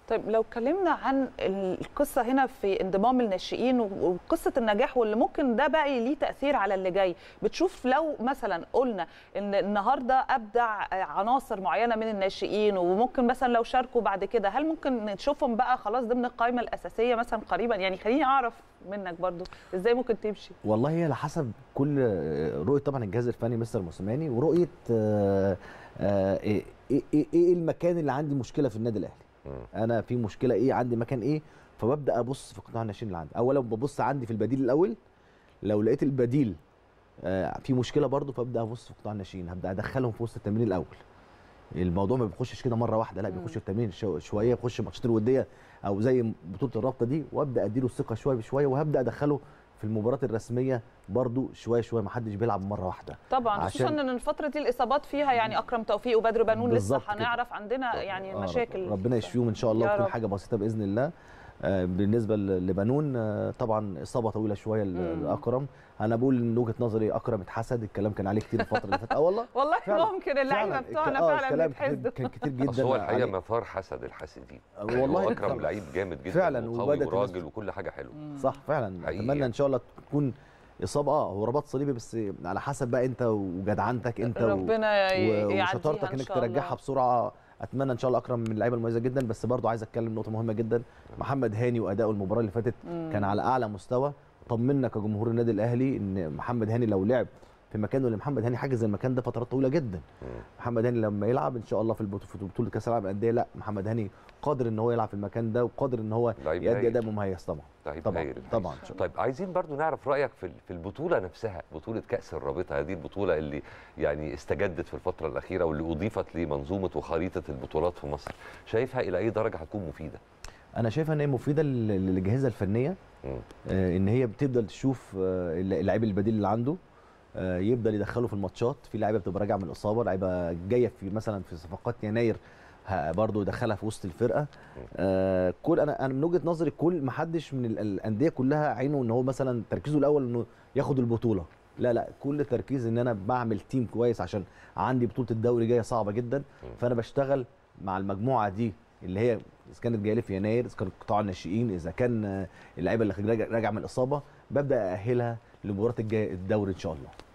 طيب لو اتكلمنا عن القصه هنا في انضمام الناشئين وقصه النجاح واللي ممكن ده بقى ليه تاثير على اللي جاي، بتشوف لو مثلا قلنا ان النهارده ابدع عناصر معينه من الناشئين وممكن مثلا لو شاركوا بعد كده، هل ممكن نشوفهم بقى خلاص ضمن القائمه الاساسيه مثلا قريبا؟ يعني خليني اعرف منك برضو ازاي ممكن تمشي. والله هي على حسب كل رؤيه طبعا الجهاز الفني مستر موسيماني، ورؤيه ايه المكان اللي عندي مشكله في النادي الاهلي. انا في مشكله ايه عندي، مكان ايه، فببدا ابص في قطاع الناشئين اللي عندي. اولا ببص عندي في البديل الاول، لو لقيت البديل في مشكله برضو فابدا ابص في قطاع الناشئين، هبدا ادخلهم في وسط التمرين الاول. الموضوع ما بيخشش كده مره واحده، لا بيخش التمرين شويه، بيخش الماتشات الوديه او زي بطوله الرابطه دي، وابدا اديله الثقه شويه بشويه، وهبدا ادخله في المباريات الرسميه برضو شويه شويه، ما حدش بيلعب مره واحده طبعا، خصوصا ان الفتره دي الاصابات فيها يعني اكرم توفيق وبدر بنون لسه هنعرف عندنا يعني مشاكل. ربنا يشفيهم ان شاء الله وتكون حاجه بسيطه باذن الله. بالنسبه لبنون طبعا اصابه طويله شويه لاكرم. انا بقول من وجهه نظري اكرم اتحسد، الكلام كان عليه كتير الفتره اللي فاتت. والله ممكن اللعيبه بتوعنا فعلا بيتحسدوا، كان كتير جدا. هو الحقيقه مثار حسد الحاسدين. والله اكرم لعيب جامد جدا فعلا، وقوي وراجل وكل حاجه حلوه. صح فعلا. اتمنى ان شاء الله تكون اصابه هو رباط صليبي، بس على حسب بقى انت وجدعنتك انت ربنا وشطارتك انك ترجعها بسرعه. اتمنى ان شاء الله. اكرم من اللعيبه المميزه جدا. بس برضو عايز اتكلم نقطه مهمه جدا، محمد هاني واداؤه المباراه اللي فاتت كان على اعلى مستوى. طمنا كجمهور النادي الاهلي ان محمد هاني لو لعب في مكانه، اللي محمد هاني حاجز المكان ده فترات طويله جدا. محمد هاني لما يلعب ان شاء الله في بطوله كاس العالم للانديه، لا محمد هاني قادر ان هو يلعب في المكان ده، وقادر ان هو يؤدي اداء مميز طبعا. طيب عايزين برضو نعرف رايك في البطوله نفسها، بطوله كاس الرابطه، هذه البطوله اللي يعني استجدت في الفتره الاخيره واللي اضيفت لمنظومه وخريطه البطولات في مصر، شايفها الى اي درجه هتكون مفيده؟ انا شايفها ان هي مفيده للاجهزه الفنيه، ان هي بتفضل تشوف اللاعب البديل اللي عنده، يفضل يدخله في الماتشات. في لعيبه بتبقى راجعه من الاصابه، لعيبه جايه في مثلا في صفقات يناير برضه يدخلها في وسط الفرقه. كل انا من وجهه نظري كل ما حدش من الانديه كلها عينه ان هو مثلا تركيزه الاول انه ياخد البطوله، لا كل تركيز ان انا بعمل تيم كويس عشان عندي بطوله الدوري جايه صعبه جدا. فانا بشتغل مع المجموعه دي اللي هي اذا كانت جايه لي في يناير، اذا كان قطاع الناشئين، اذا كان اللعيبه اللي راجعه من الاصابه، ببدا ااهلها لمباراه الدوري ان شاء الله.